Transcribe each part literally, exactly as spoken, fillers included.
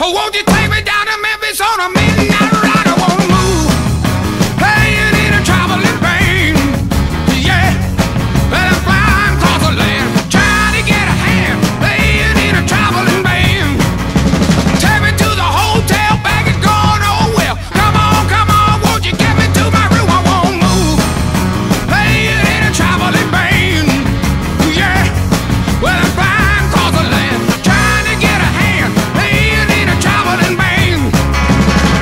Oh, won't you take me down to Memphis on a midnight ride? I wanna move, playing in a traveling band. Yeah, well, I'm flying across the land, trying to get a hand, playing in a traveling band. Take me to the hotel, bag is gone, oh well. Come on, come on, won't you get me to my room? I wanna move, playing in a traveling band. Yeah, well, I'm flying across the land, trying to get a hand, playing in a traveling band.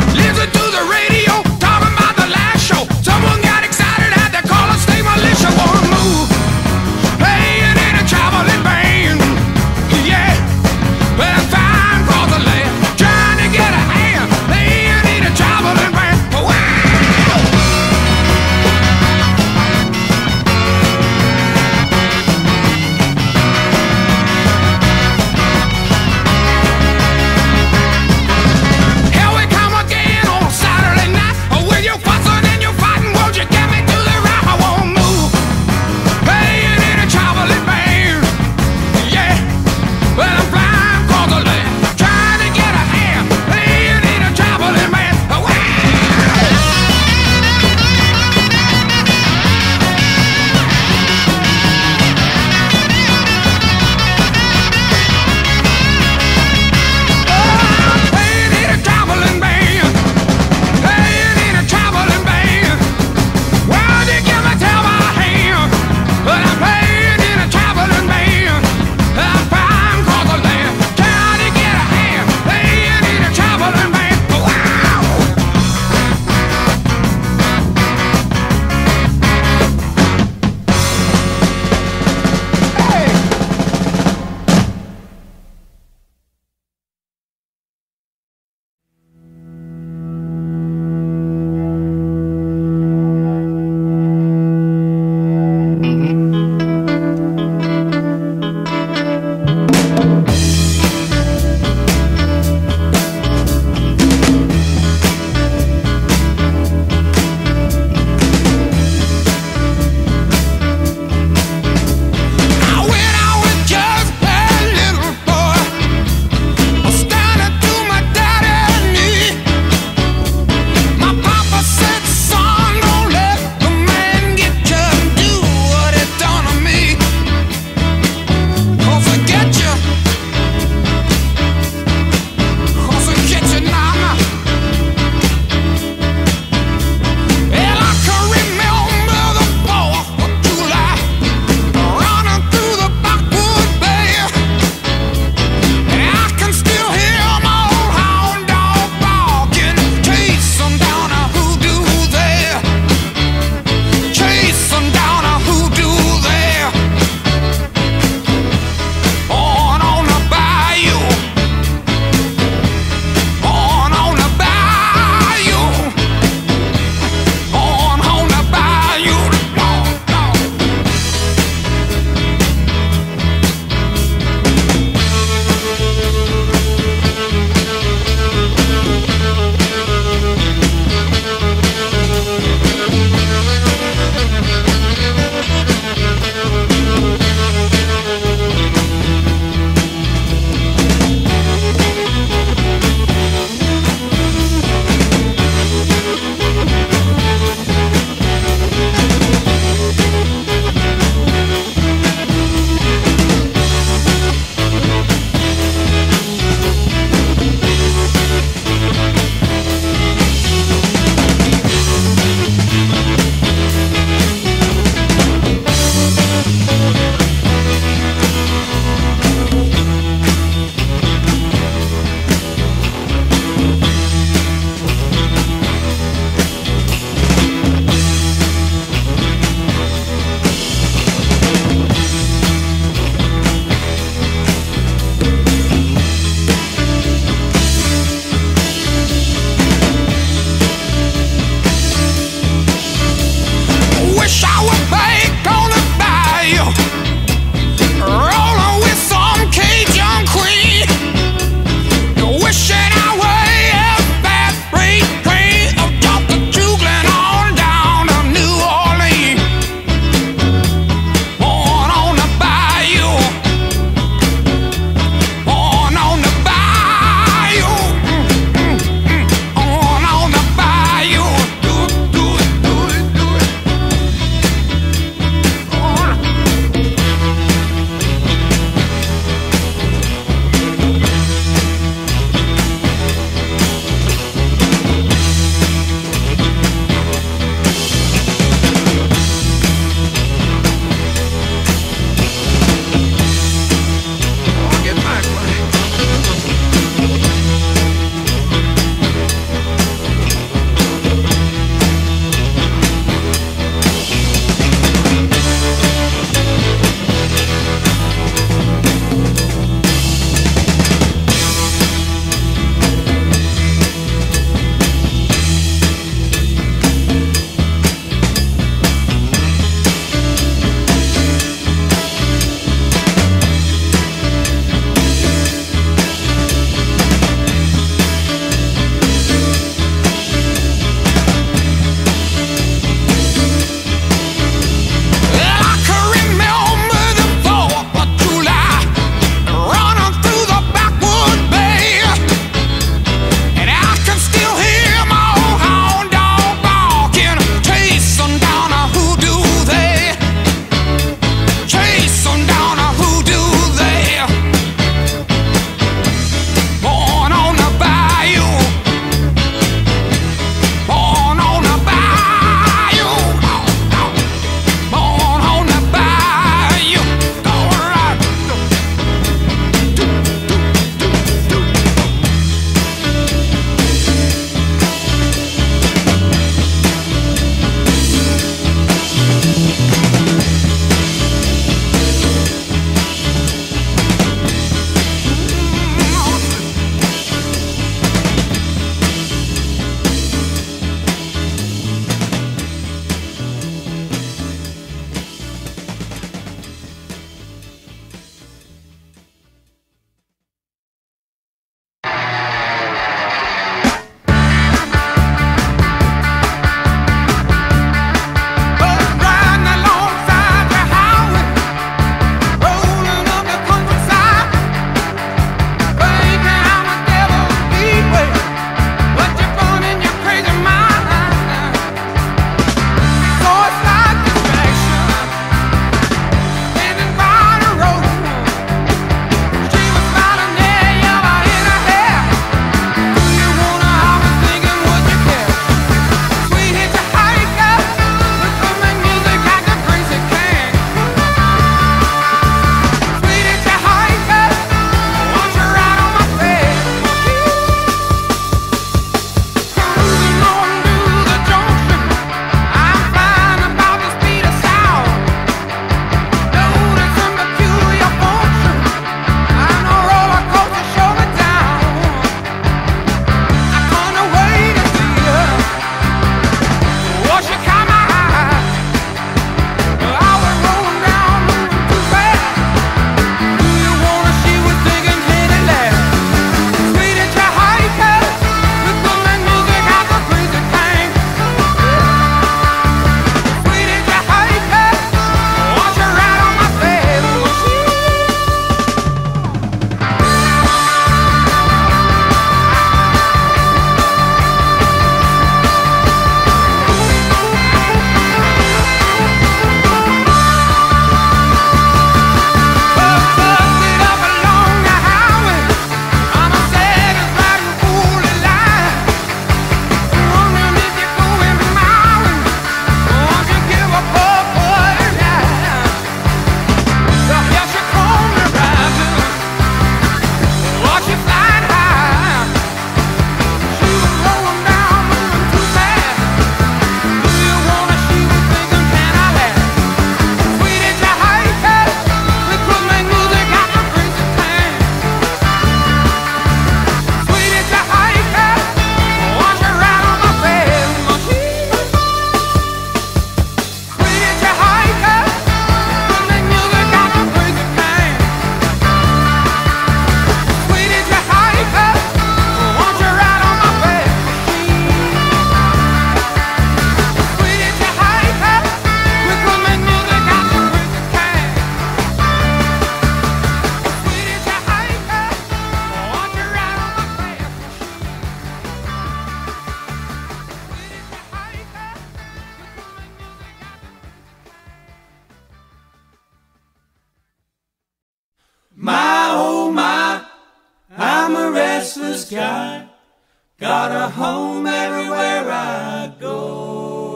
restless guy, got a home everywhere I go.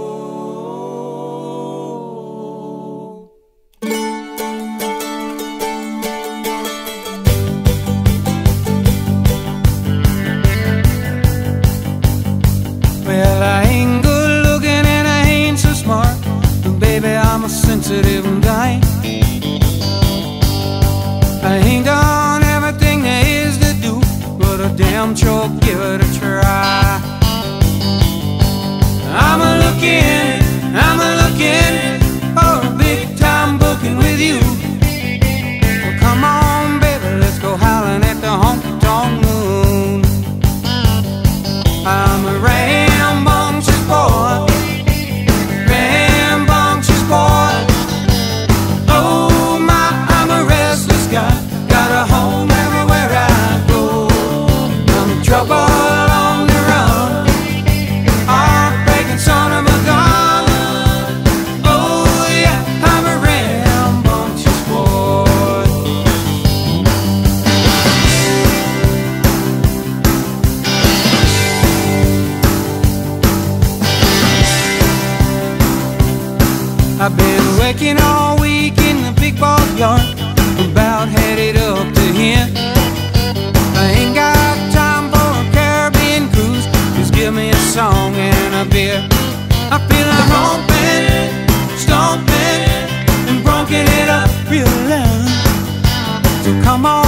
Well, I ain't good looking and I ain't so smart, but baby, I'm a sensitive guy. I ain't done everything there is to do, but I damn sure give it a try. I'm a looking, I'm a looking for a big time booking with you. Well, come on, baby, let's go howling at the honky-tonk moon. I'm a rambunctious boy, rambunctious boy. Oh my, I'm a restless guy, got a home everywhere I go. I'm in trouble on the run, heartbreaking son of a gun. Oh yeah, I'm a rambunctious boy. I've been working all week in the big backyard, about headed up to here. I ain't got time for a Caribbean cruise, just give me a song and a beer. I feel like romping, stomping, and bronking it up real loud. So come on,